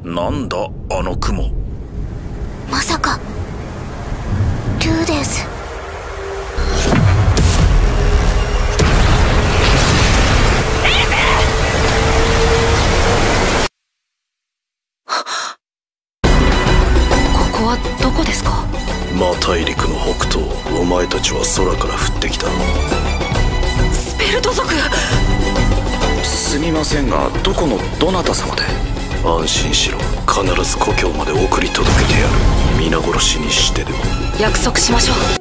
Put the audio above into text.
なんだあの雲。 まさかルーデンス。 ここはどこですか？ 魔大陸の北東。お前たちは空から降ってきた。 スペルト族。 すみませんが、どこのどなた様で？安心しろ、必ず故郷まで送り届けてやる。皆殺しにしてでも。 約束しましょう。